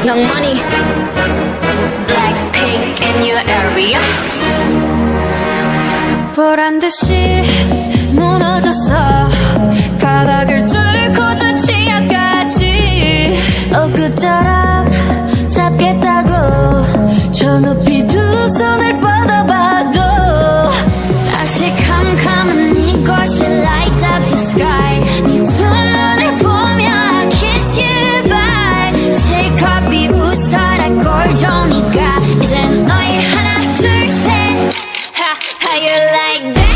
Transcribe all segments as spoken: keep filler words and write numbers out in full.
Young Money. BLACKPINK in your area. 보란 듯이 무너졌어. 바닥을 뚫고 저 치아까지. 엊그처럼 잡겠다고 저 높이 두 손을 뻗어봐도 다시 캄캄한 이곳에 light up the sky. 네 두 눈을 보며 kiss you bye. 실컷 비웃어라 꼴 좋으니까 이제 너희 하나 둘 셋. How you like that?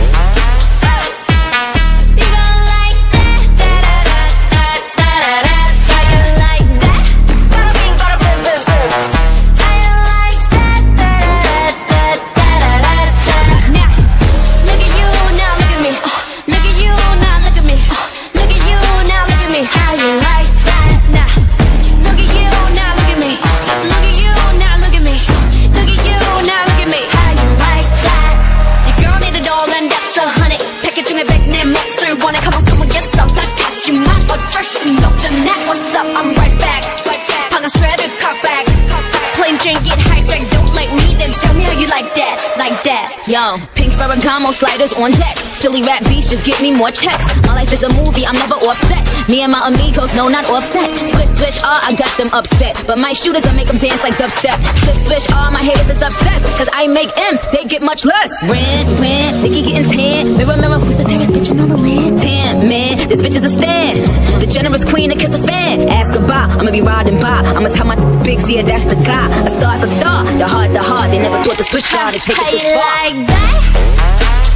Wanna come on, come on, get some. 나 같지만 어쩔 순 없잖아. What's up? I'm right back. 방금 shredder, cut back. Plain Jane, get hijacked. Don't like me, then tell me how you like that, like that. Yo, pink Ferragamo sliders on deck. Silly rap beef, just get me more checks. My life is a movie, I'm never offset. Me and my amigos, no, not offset. Swish, swish, ah, I got them upset. But my shooters, I make them dance like dubstep. Swish, swish, ah, my haters is upset. Cause I make M's, they get much less. Rent, rent, Nicky getting tan. Mirror, mirror, who's the fairest bitch in all the land? Tan, man, this bitch is a stand. The generous queen to kiss a fan. Ask goodbye, I'ma be riding by. I'ma tell my bigs, yeah, that's the guy. A star's a star, the heart, the heart. They never thought the switch guard to take it this far. How you like that?